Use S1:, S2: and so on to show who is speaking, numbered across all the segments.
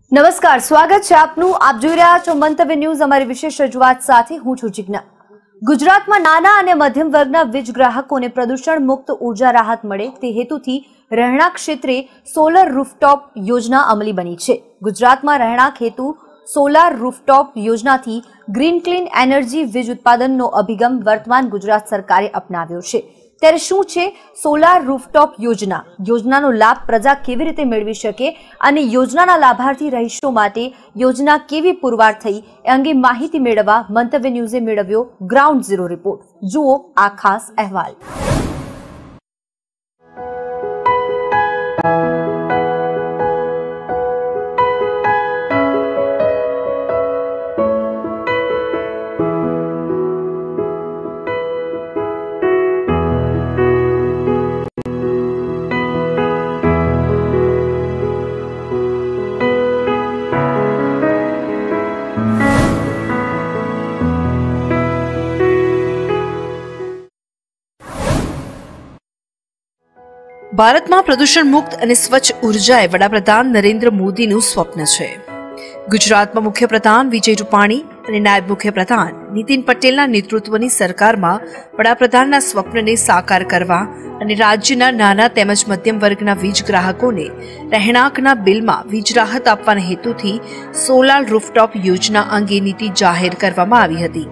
S1: નમસ્કાર, સ્વાગત છે આપનું. આપ જોઈ રહ્યા છો મંતવ્ય ન્યૂઝ. અમારી વિશેષ રજૂઆત સાથે હું છું જિજ્ઞા. ગુજરાતમાં નાના અને મધ્યમ વર્ગના વીજ ગ્રાહકોને પ્રદૂષણ મુક્ત ઉર્જા રાહત મળે તે હેતુથી રહેણાંક ક્ષેત્રે સોલર રૂફટોપ યોજના અમલી બની છે. ગુજરાતમાં રહેણાંક હેતુ સોલાર રૂફટોપ યોજનાથી ગ્રીન ક્લીન એનર્જી વીજ ઉત્પાદનનો અભિગમ વર્તમાન ગુજરાત સરકારે અપનાવ્યો છે. ત્યારે શું છે સોલાર રૂફટોપ યોજના? યોજનાનો લાભ પ્રજા કેવી રીતે મેળવી શકે અને યોજનાના લાભાર્થી રહીશો માટે યોજના કેવી પુરવાર થઈ એ અંગે માહિતી મેળવવા મંતવ્ય ન્યૂઝે મેળવ્યો ગ્રાઉન્ડ ઝીરો રિપોર્ટ. જુઓ આ ખાસ અહેવાલ.
S2: ભારતમાં પ્રદૂષણ મુક્ત અને સ્વચ્છ ઉર્જા એ વડાપ્રધાન નરેન્દ્ર મોદીનું સ્વપ્ન છે. ગુજરાતમાં મુખ્યપ્રધાન વિજય રૂપાણી અને નાયબ મુખ્યપ્રધાન નીતિન પટેલના નેતૃત્વની સરકારમાં વડાપ્રધાનના સ્વપ્નને સાકાર કરવા અને રાજ્યના નાના તેમજ મધ્યમ વર્ગના વીજ ગ્રાહકોને રહેણાંકના બિલમાં વીજ રાહત આપવાના હેતુથી સોલાર રૂફટોપ યોજના અંગે નીતિ જાહેર કરવામાં આવી હતી.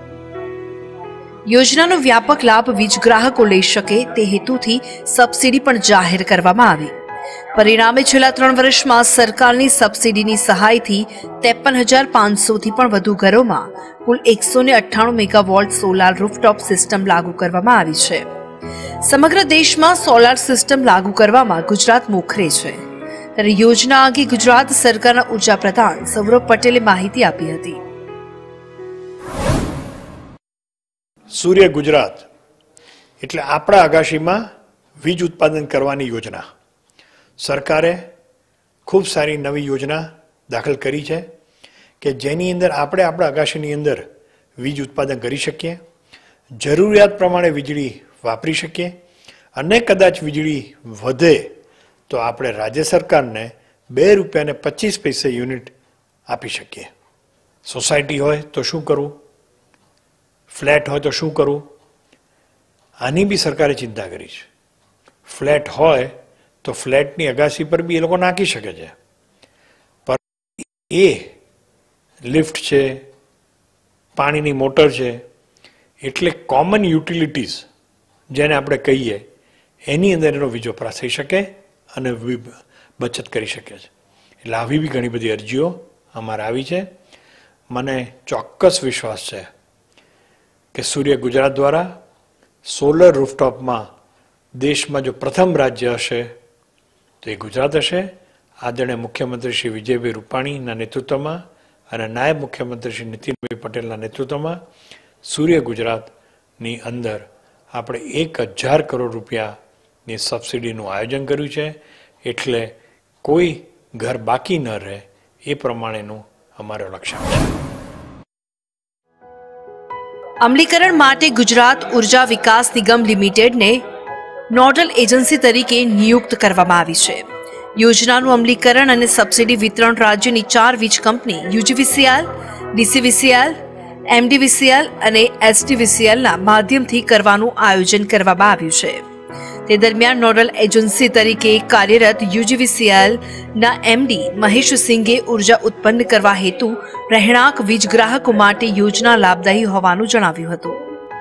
S2: યોજનાનો વ્યાપક લાભ વીજ ગ્રાહકો લઈ શકે તે હેતુથી સબસિડી પણ જાહેર કરવામાં આવી. પરિણામે છેલ્લા 3 વર્ષમાં સરકારની સબસિડીની સહાયથી 53,500થી પણ વધુ ઘરોમાં કુલ 198 મેગાવોલ્ટ સોલાર રૂફટોપ સિસ્ટમ લાગુ કરવામાં આવી છે. સમગ્ર દેશમાં સોલાર સિસ્ટમ લાગુ કરવામાં ગુજરાત મોખરે છે. ત્યારે યોજના અંગે ગુજરાત સરકારના ઉર્જા પ્રધાન સૌરભ પટેલે માહિતી આપી હતી.
S3: સૂર્ય ગુજરાત એટલે આપણા અગાશીમાં વીજ ઉત્પાદન કરવાની યોજના. સરકારે ખૂબ સારી નવી યોજના દાખલ કરી છે કે જેની અંદર આપણે આપણા અગાશીની અંદર વીજ ઉત્પાદન કરી શકીએ, જરૂરિયાત પ્રમાણે વીજળી વાપરી શકીએ અને કદાચ વીજળી વધે તો આપણે રાજ્ય સરકારને ₹2.25 યુનિટ આપી શકીએ. સોસાયટી હોય તો શું કરવું, ફ્લેટ હોય તો શું કરવું, આની બી સરકારે ચિંતા કરી છે. ફ્લેટ હોય તો ફ્લેટની અગાસી પર બી એ લોકો નાખી શકે છે, પણ એ લિફ્ટ છે, પાણીની મોટર છે, એટલે કોમન યુટિલિટીઝ જેને આપણે કહીએ એની અંદર એનો વીજ વપરાશ થઈ શકે અને બચત કરી શકે છે. એટલે આવી બી ઘણી બધી અરજીઓ અમારે આવી છે. મને ચોક્કસ વિશ્વાસ છે કે સૂર્ય ગુજરાત દ્વારા સોલર રૂફટોપમાં દેશમાં જો પ્રથમ રાજ્ય હશે તો એ ગુજરાત હશે. આદરણીય મુખ્યમંત્રી શ્રી વિજયભાઈ રૂપાણીના નેતૃત્વમાં અને નાયબ મુખ્યમંત્રી શ્રી નીતિનભાઈ પટેલના નેતૃત્વમાં સૂર્ય ગુજરાતની અંદર આપણે 1,000 કરોડ રૂપિયાની સબસિડીનું આયોજન કર્યું છે. એટલે કોઈ ઘર બાકી ન રહે એ પ્રમાણેનું અમારો લક્ષ્યાંક છે.
S2: અમલીકરણ માટે ગુજરાત ઉર્જા વિકાસ નિગમ લિમિટેડને નોડલ એજન્સી તરીકે નિયુક્ત કરવામાં આવી છે. યોજનાનું અમલીકરણ અને સબસિડી વિતરણ રાજ્યની 4 વીજ કંપની યુજીવીસીએલ, ડીસીવીસીએલ, એમડીવીસીએલ અને એસડીવીસીએલના માધ્યમથી કરવાનું આયોજન કરવામાં આવ્યું છે. તે દરમિયાન નોડલ એજન્સી તરીકે કાર્યરત યુજીવીસીએલના એમડી મહેશ સિંઘે ઉર્જા ઉત્પન્ન કરવા હેતુ રહેણાંક વીજ ગ્રાહકો માટે યોજના લાભદાયી હોવાનું જણાવ્યું હતું.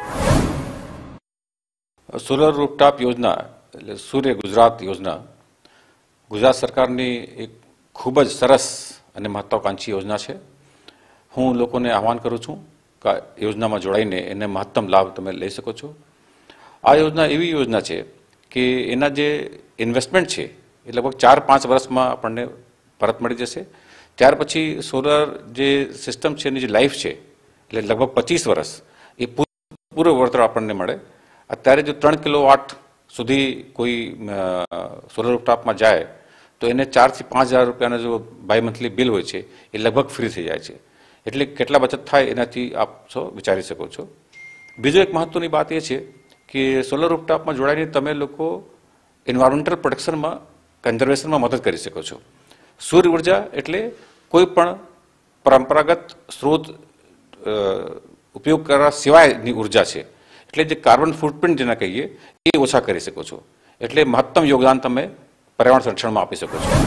S4: સોલર રૂફટોપ યોજના એટલે સૂર્ય ગુજરાત યોજના ગુજરાત સરકારની એક ખૂબ જ સરસ અને મહત્વાકાંક્ષી યોજના છે. હું લોકોને આહવાન કરું છું કે યોજનામાં જોડાઈને એને મહત્તમ લાભ તમે લઈ શકો છો. આ યોજના એવી યોજના છે કે એના જે ઇન્વેસ્ટમેન્ટ છે એ લગભગ 4-5 વર્ષમાં આપણને પરત મળી જશે. ત્યાર પછી સોલર જે સિસ્ટમ છે એની જે લાઈફ છે એટલે લગભગ 25 વર્ષ એ પૂરું વળતર આપણને મળે. અત્યારે જો 3 કિલોવોટ સુધી કોઈ સોલર રૂફટોપમાં જાય તો એને 4,000 થી 5,000 રૂપિયાનો જો બાય મંથલી બિલ હોય છે એ લગભગ ફ્રી થઈ જાય છે. એટલે કેટલા બચત થાય એનાથી આપ સૌ વિચારી શકો છો. બીજો એક મહત્વની વાત એ છે કે સોલર રૂફટોપમાં જોડાઈને તમે લોકો એન્વાયરમેન્ટલ પ્રોટેક્શનમાં કન્ઝર્વેશનમાં મદદ કરી શકો છો. સૂર્ય ઉર્જા એટલે કોઈ પણ પરંપરાગત સ્ત્રોત ઉપયોગ કરવા સિવાયની ઉર્જા છે, એટલે જે કાર્બન ફૂટપ્રિન્ટ જેને કહીએ એ ઓછા કરી શકો છો, એટલે મહત્તમ યોગદાન તમે પર્યાવરણ સંરક્ષણમાં આપી શકો છો.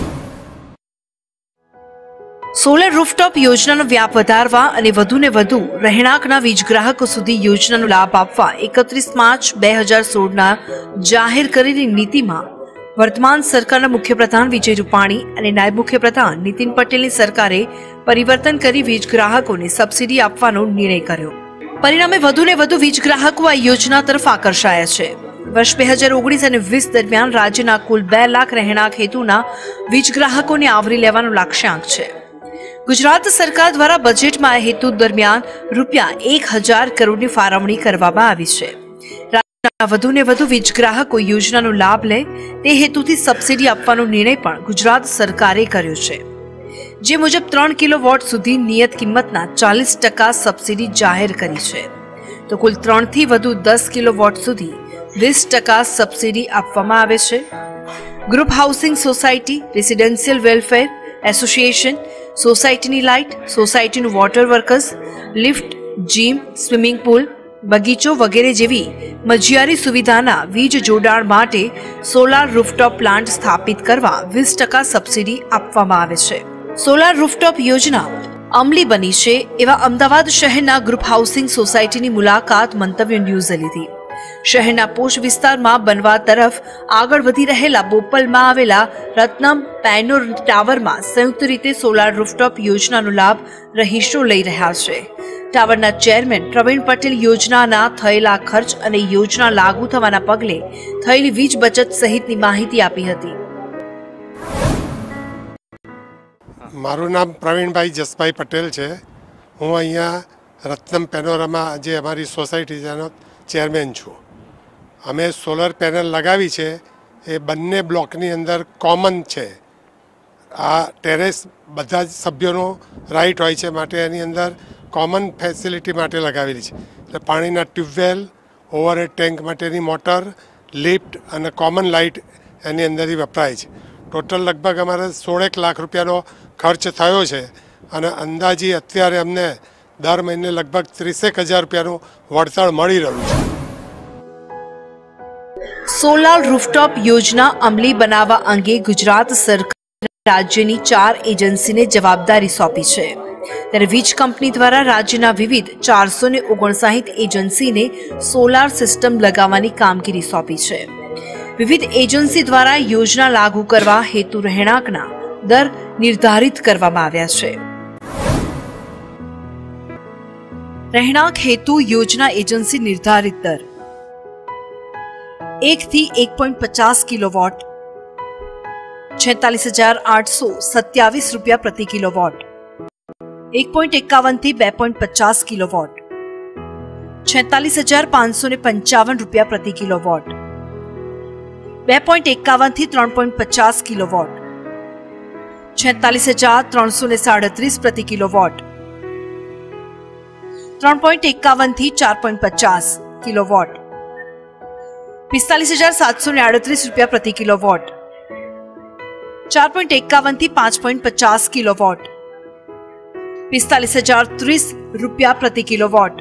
S2: સોલર રૂફટોપ યોજનાનો વ્યાપ વધારવા અને વધુને વધુ રહેણાંકના વીજ ગ્રાહકો સુધી યોજનાનો લાભ આપવા 31 માર્ચ 2016ના જાહેર કરેલી નીતિમાં વર્તમાન સરકારના મુખ્યપ્રધાન વિજય રૂપાણી અને નાયબ મુખ્યપ્રધાન નીતિન પટેલની સરકારે પરિવર્તન કરી વીજ ગ્રાહકોને સબસિડી આપવાનો નિર્ણય કર્યો. પરિણામે વધુને વધુ વીજ ગ્રાહકો આ યોજના તરફ આકર્ષાયા છે. વર્ષ 2019 અને 20 દરમિયાન રાજ્યના કુલ 2 લાખ રહેણાંક હેતુના વીજ ગ્રાહકોને આવરી લેવાનો લક્ષ્યાંક છે. ગુજરાત સરકાર દ્વારા બજેટમાં આ હેતુ દરમિયાન ₹1000 કરોડની ફાળવણી કરવામાં આવી છે. રાજ્યના વધુને વધુ વીજ ગ્રાહકો યોજનાનો લાભ લે તે હેતુથી સબસિડી આપવાનો નિર્ણય પણ ગુજરાત સરકારે કર્યો છે, જે મુજબ 3 કિલોવોટ સુધી નિયત કિંમતના 40% સબસિડી જાહેર કરી છે, તો કુલ 3 થી વધુ 10 કિલોવોટ સુધી 20% સબસિડી આપવામાં આવે છે. Group housing society, residential welfare association, સોસાયટીની લાઇટ, સોસાયટીનું water workers, lift, gym, swimming pool, બગીચો વગેરે જેવી મજિયારી સુવિધાના વીજ જોડાણ માટે સોલાર રૂફટોપ પ્લાન્ટ સ્થાપિત કરવા 20% સબસિડી આપવામાં આવે છે. સોલાર રૂફટોપ યોજના અમલી બની છે એવા અમદાવાદ શહેરના ગ્રુપ હાઉસિંગ સોસાયટીની મુલાકાત મંતવ્ય ન્યૂઝે લીધી. શહેરના પોશ વિસ્તારમાં બનવા તરફ આગળ વધી રહેલા બોપલમાં આવેલા રત્નમ પેનોર ટાવરમાં સંયુક્ત રીતે સોલાર રૂફટોપ યોજનાનો લાભ રહીશો લઈ રહ્યા છે. ટાવરના ચેરમેન પ્રવીણ પટેલ યોજનાના થયેલા ખર્ચ અને યોજના લાગુ થવાના પગલે થયેલી વીજ બચત સહિતની માહિતી આપી હતી.
S5: મારું નામ પ્રવીણભાઈ જસભાઈ પટેલ છે. હું અહીંયા રત્નમ પેનોરામાં જે અમારી સોસાયટી છે એનો ચેરમેન છું. અમે સોલર પેનલ લગાવી છે એ બંને બ્લોકની અંદર કોમન છે. આ ટેરેસ બધા જ સભ્યોનો રાઇટ હોય છે, માટે એની અંદર કોમન ફેસિલિટી માટે લગાવેલી છે. એટલે પાણીના ટ્યુબવેલ, ઓવરહેડ ટેન્ક માટેની મોટર, લિફ્ટ અને કોમન લાઇટ એની અંદરથી વપરાય છે. ટોટલ લગભગ અમારે 16 લાખ રૂપિયાનો ખર્ચ થયો છે અને અંદાજી અત્યારે અમને દર મહિને લગભગ 30,000 રૂપિયાનું વળતર મળી રહ્યું છે.
S2: સોલાર રૂફટોપ યોજના અમલી બનાવવા અંગે ગુજરાત સરકાર રાજ્યની 4 એજન્સીને જવાબદારી સોંપી છે, ત્યારે વીજ કંપની દ્વારા રાજ્યના વિવિધ 459 એજન્સીને સોલાર સિસ્ટમ લગાવવાની કામગીરી સોંપી છે. વિવિધ એજન્સી દ્વારા યોજના લાગુ કરવા હેતુ રહેણાંકના દર નિર્ધારિત કરવામાં આવ્યા છે. રહેણાંક હેતુ યોજના એજન્સી નિર્ધારિત દર 1 થી 1.50 કિલોવોટ 46,827 રૂપિયા પ્રતિ કિલોવોટ, 1.51 થી 2.50 કિલોવોટ 46,555 રૂપિયા પ્રતિ કિલોવોટ, 2.51 થી 3.50 કિલોવોટ 46,337 પ્રતિ કિલોવોટ, 3.51 થી 4.50 કિલોવોટ 45,738 રૂપિયા પ્રતિ કિલોવોટ, 4.51 થી 5.50 કિલોવોટ 45,030 રૂપિયા પ્રતિ કિલોવોટ,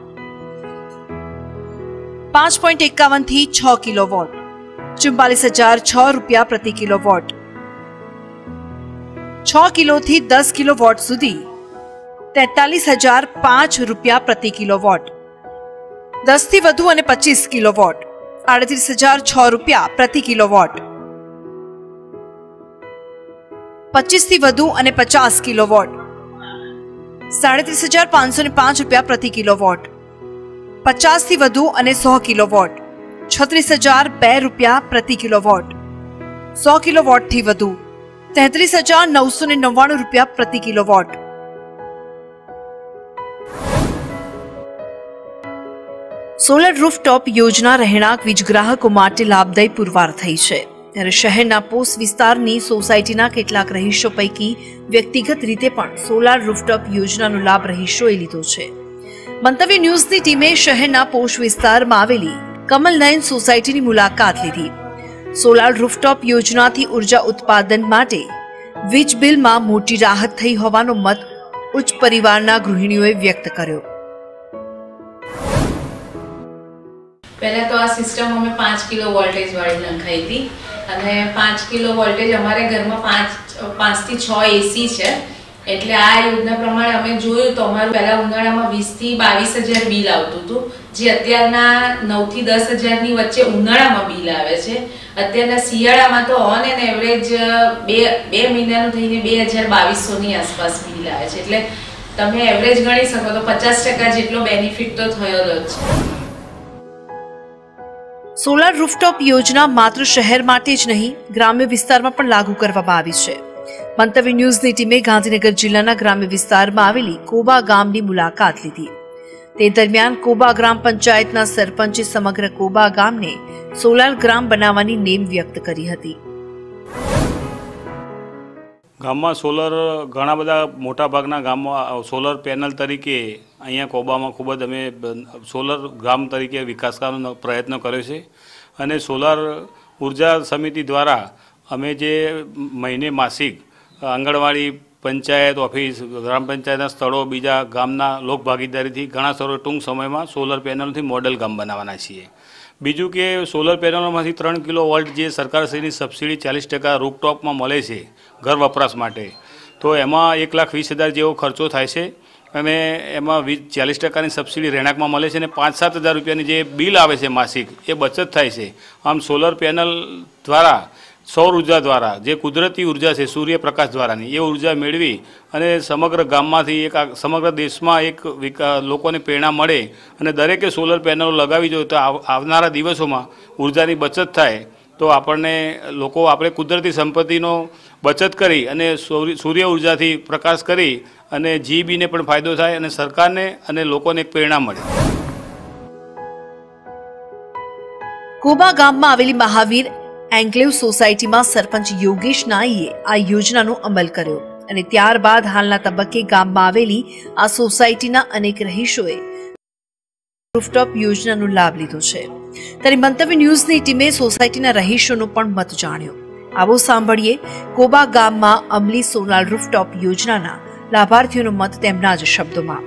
S2: 5.51 થી 6 કિલોવોટ 44,006 રૂપિયા પ્રતિ કિલોવોટ, 6 કિલોથી 10 કિલોવોટ સુધી 43,005 રૂપિયા પ્રતિ કિલોવોટ, 10 થી વધુ અને 25 કિલોવોટ 38,006 રૂપિયા પ્રતિ કિલોવોટ, 25 થી વધુ અને 50 કિલોવોટ 37,505 રૂપિયા પ્રતિ કિલોવોટ, 50 થી વધુ અને 100 કિલોવોટ 36,002 રૂપિયા પ્રતિ કિલોવોટ, 100 કિલોવોટ થી વધુ 33,999 રૂપિયા પ્રતિ કિલોવોટ. સોલર રૂફટોપ યોજના રહેણાંક વીજ ગ્રાહકો માટે લાભદાયી પુરવાર થઈ છે, ત્યારે શહેરના પોશ વિસ્તારની સોસાયટીના કેટલાક રહીશો પૈકી વ્યક્તિગત રીતે પણ સોલાર રૂફટોપ યોજનાનો લાભ રહીશોએ લીધો છે. મંતવ્ય ન્યૂઝની ટીમે શહેરના પોશ વિસ્તારમાં આવેલી કમલનયન સોસાયટીની મુલાકાત લીધી. સોલાર રૂફટોપ યોજનાથી ઉર્જા ઉત્પાદન માટે વીજ બિલમાં મોટી રાહત થઈ હોવાનો મત ઉચ્ચ પરિવારના ગૃહિણીઓએ વ્યક્ત કર્યો.
S6: પહેલાં તો આ સિસ્ટમ અમે 5 કિલો વોલ્ટેજ વાળી નખાઈ હતી અને 5 કિલો વોલ્ટેજ અમારે ઘરમાં 5 થી 6 એસી છે. એટલે આ યોજના પ્રમાણે અમે જોયું તો અમારું પહેલા ઉનાળામાં 20 થી 22,000 બિલ આવતું હતું, જે અત્યારના 9 થી 10,000 ની વચ્ચે ઉનાળામાં બિલ આવે છે. અત્યારના શિયાળામાં તો ઓન એન એવરેજ બે મહિનાનું થઈને 2,200 ની આસપાસ બિલ આવે છે. એટલે તમે એવરેજ ગણી શકો તો 50% જેટલો બેનિફિટ તો થયો જ છે.
S2: સોલાર રૂફટોપ યોજના માત્ર શહેર માટે જ નહીં, ગ્રામ્ય વિસ્તારમાં પણ લાગુ કરવામાં આવી છે. મંતવ્ય ન્યૂઝની ટીમે ગાંધીનગર જિલ્લાના ગ્રામ્ય વિસ્તારમાં આવેલી કોબા ગામની મુલાકાત લીધી. તે દરમિયાન કોબા ગ્રામ પંચાયતના સરપંચે સમગ્ર કોબા ગામને સોલાર ગ્રામ બનાવવાની નેમ વ્યક્ત કરી હતી.
S7: ગામમાં સોલર ઘણા બધા મોટાભાગના ગામમાં સોલર પેનલ તરીકે અહીંયા કોબામાં ખૂબ જ અમે સોલર ગ્રામ તરીકે વિકાસ કરવાનો પ્રયત્ન કર્યો છે. અને સોલાર ઉર્જા સમિતિ દ્વારા અમે જે મહિને માસિક આંગણવાડી, પંચાયત ઓફિસ, ગ્રામ પંચાયતના સ્થળો, બીજા ગામના લોકભાગીદારીથી ઘણા સ્થળો ટૂંક સમયમાં સોલર પેનલથી મોડેલ ગામ બનાવવાના છીએ. બીજું કે સોલર પેનલોમાંથી 3 કિલો વોલ્ટ જે સરકારશ્રીની સબસિડી 40% રૂફટોપમાં મળે છે ઘર વપરાશ માટે, તો એમાં 1,20,000 જેવો ખર્ચો થાય છે અને એમાં 40%ની સબસિડી રહેણાંકમાં મળે છે અને 5-7 હજાર રૂપિયાની જે બિલ આવે છે માસિક, એ બચત થાય છે. આમ સોલર પેનલ દ્વારા, સૌર ઉર્જા દ્વારા, જે કુદરતી ઉર્જા છે સૂર્યપ્રકાશ દ્વારાની, એ ઉર્જા મેળવી અને સમગ્ર ગામમાંથી સમગ્ર દેશમાં લોકોને પ્રેરણા મળે અને દરેકે સોલર પેનલો લગાવી જોઈએ તો આવનારા દિવસોમાં ઉર્જાની બચત થાય. તો આપણે કુદરતી સંપત્તિનો બચત કરી અને સૂર્ય ઉર્જાથી પ્રકાશ કરી અને જીબીને પણ ફાયદો થાય અને સરકારને અને લોકોને પ્રેરણા મળે.
S2: કોબા ગામમાં આવેલી મહાવીર એન્કલેવ સોસાયટીમાં સરપંચ યોગેશ નાઈએ આ યોજનાનો અમલ કર્યો અને ત્યારબાદ હાલના તબક્કે ગામમાં આવેલી આ સોસાયટીના અનેક રહીશોએ રૂફટોપ યોજનાનો લાભ લીધો છે. ત્યારે મંતવ્ય ન્યૂઝની ટીમે સોસાયટીના રહીશોનો પણ મત જાણ્યો. આવો સાંભળીએ કોબા ગામમાં અમલી સોલાર રૂફટોપ યોજનાના લાભાર્થીઓનો મત તેમના જ શબ્દોમાં.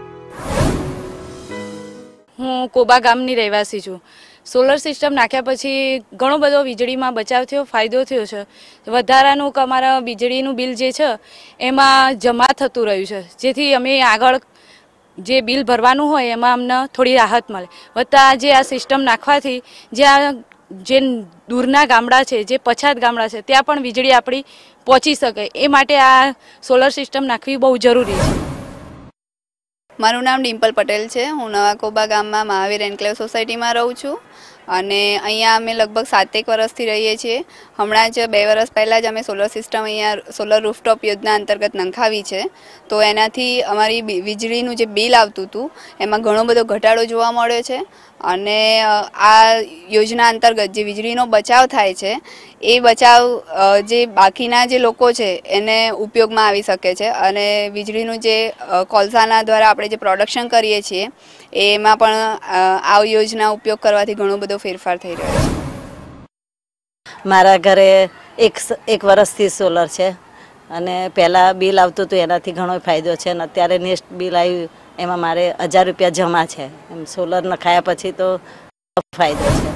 S8: હું કોબા ગામની રહેવાસી છું. સોલર સિસ્ટમ નાખ્યા પછી ઘણો બધો વીજળીમાં બચાવ થયો, ફાયદો થયો છે. વધારાનું અમારા વીજળીનું બિલ જે છે એમાં જમા થતું રહ્યું છે, જેથી અમે આગળ જે બિલ ભરવાનું હોય એમાં અમને થોડી રાહત મળે. વત્તા જે આ સિસ્ટમ નાખવાથી જે દૂરના ગામડા છે, જે પછાત ગામડા છે, ત્યાં પણ વીજળી આપણી પહોંચી શકે, એ માટે આ સોલર સિસ્ટમ નાખવી બહુ જરૂરી છે.
S9: મારું નામ ડિમ્પલ પટેલ છે. હું નવા કોબા ગામમાં મહાવીર એન્કલેવ સોસાયટીમાં રહું છું અને અહીંયા અમે લગભગ 7 વર્ષથી રહીએ છીએ. હમણાં જ 2 વર્ષ પહેલાં જ અમે સોલર સિસ્ટમ અહીંયા સોલર રૂફટોપ યોજના અંતર્ગત નંખાવી છે. તો એનાથી અમારી વીજળીનું જે બિલ આવતું હતું એમાં ઘણો બધો ઘટાડો જોવા મળ્યો છે અને આ યોજના અંતર્ગત જે વીજળીનો બચાવ થાય છે એ બચાવ જે બાકીના જે લોકો છે એને ઉપયોગમાં આવી શકે છે અને વીજળીનું જે કોલસાના દ્વારા આપણે જે પ્રોડક્શન કરીએ છીએ એમાં પણ આ યોજના ઉપયોગ કરવાથી ઘણો બધો ફેરફાર થઈ રહ્યો છે.
S10: મારા ઘરે એક વર્ષથી સોલર છે અને પહેલાં બિલ આવતું હતું એનાથી ઘણો ફાયદો છે અને અત્યારે નેક્સ્ટ બિલ આવ્યું એમાં મારે 1,000 રૂપિયા જમા છે. એમ સોલર નખાયા પછી તો ફાયદો છે.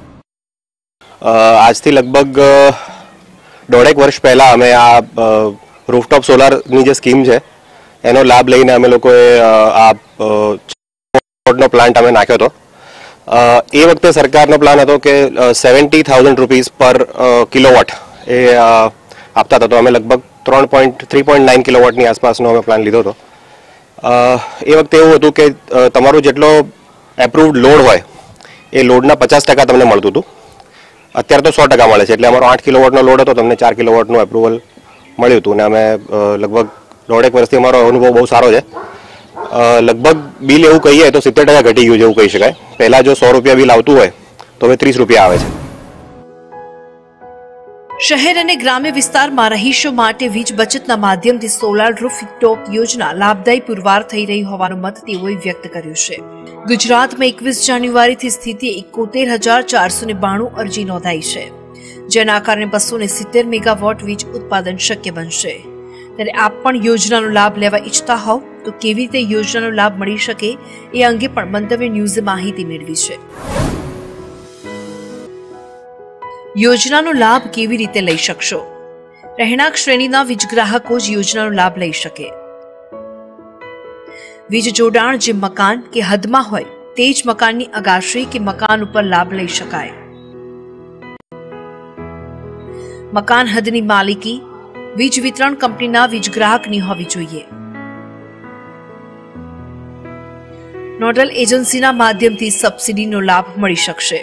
S11: આજથી લગભગ 1.5 વર્ષ પહેલાં અમે આ રૂફટોપ સોલારની જે સ્કીમ છે એનો લાભ લઈને અમે લોકોએ આ નો પ્લાન્ટ અમે નાખ્યો હતો. એ વખતે સરકારનો પ્લાન હતો કે 70,000 રૂપીસ પર કિલોવોટ એ આપતા હતા. તો અમે લગભગ 3.9 કિલોવોટની આસપાસનો અમે પ્લાન લીધો હતો. એ વખતે એવું હતું કે તમારું જેટલો એપ્રુવડ લોડ હોય એ લોડના 50% તમને મળતું હતું. અત્યારે તો 100% મળે છે. એટલે અમારો 8 કિલોવોટનો લોડ હતો, તમને 4 કિલોવોટનું એપ્રુવલ મળ્યું હતું અને અમે લગભગ 1.5 વર્ષથી અમારો અનુભવ બહુ સારો છે. લગભગ બિલ એવું કહીએ તો 70% ઘટી ગયું છે એવું કહી શકાય. પહેલાં જો 100 રૂપિયા બિલ આવતું હોય તો હવે 30 રૂપિયા આવે છે.
S2: શહેર અને ગ્રામ્ય વિસ્તારમાં રહીશો માટે વીજ બચતના માધ્યમથી સોલાર રૂફટોપ યોજના લાભદાયી પુરવાર થઈ રહી હોવાનો મત તેઓએ વ્યક્ત કર્યો છે. ગુજરાતમાં 21 જાન્યુઆરીથી સ્થિતિ 71,492 અરજી નોંધાઈ છે, જેના કારણે 270 મેગાવોટ વીજ ઉત્પાદન શક્ય બનશે। ત્યારે આપ પણ યોજનાનો લાભ લેવા ઈચ્છતા હોવ તો કેવી રીતે યોજનાનો લાભ મળી શકે એ અંગે પણ મંતવ્ય ન્યૂઝે માહિતી મેળવી છે। યોજનાનો લાભ કેવી રીતે લઈ શકશો? રહેણાંક શ્રેણીના વીજ ગ્રાહકો જ યોજનાનો લાભ લઈ શકે। વીજ જોડાણ જે મકાન કે હદમાં હોય તે જ મકાનની અગાશી કે મકાન ઉપર લાભ લઈ શકાય। મકાન હદની માલિકી વીજ વિતરણ કંપનીના વીજ ગ્રાહકની હોવી જોઈએ। નોડલ એજન્સીના માધ્યમથી સબસિડીનો લાભ મળી શકશે।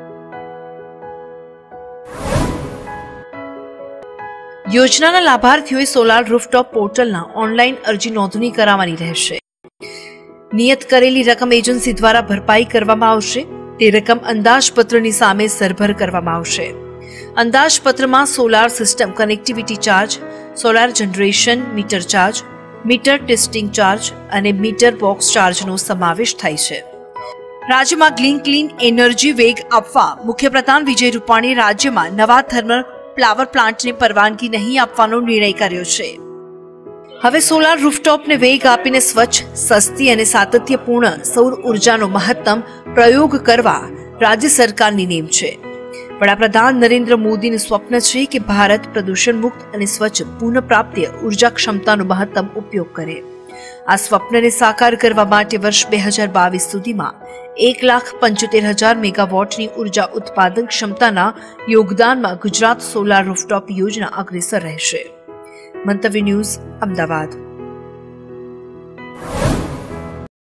S2: યોજનાના લાભાર્થીઓએ સોલાર રૂફટોપ પોર્ટલના ઓનલાઈન અરજી નોંધણી કરાવવાની રહેશે। નિયત કરેલી રકમ એજન્સી દ્વારા ભરપાઈ કરવામાં આવશે। તે રકમ અંદાજપત્રની સામે સરભર કરવામાં આવશે। અંદાજપત્રમાં solar system connectivity charge, solar generation meter charge, meter testing charge અને મીટર બોક્સ ચાર્જનો સમાવેશ થાય છે। રાજ્યમાં ક્લીન એનર્જી વેગ આપવા મુખ્યપ્રધાન વિજય રૂપાણીએ રાજ્યમાં નવા થર્મલ પાવર પ્લાન્ટને પરવાનગી નહીં આપવાનો નિર્ણય કર્યો છે। હવે સોલાર રૂફટોપને વેગ આપીને સ્વચ્છ, સસ્તી અને સાતત્યપૂર્ણ સૌર ઉર્જાનો મહત્તમ પ્રયોગ કરવા રાજ્ય સરકારની નેમ છે। વડાપ્રધાન નરેન્દ્ર મોદીનું સ્વપ્ન છે કે ભારત પ્રદૂષણ મુક્ત અને સ્વચ્છ પુનઃપ્રાપ્ય ઉર્જા ક્ષમતાનો મહત્તમ ઉપયોગ કરે। આ સ્વપ્નને સાકાર કરવા માટે વર્ષ 2022 સુધીમાં 1,75,000 મેગાવોટની ઉર્જા ઉત્પાદન ક્ષમતાના યોગદાનમાં ગુજરાત સોલાર રૂફટોપ યોજના અગ્રેસર રહેશે। મંતવ્ય ન્યૂઝ, અમદાવાદ।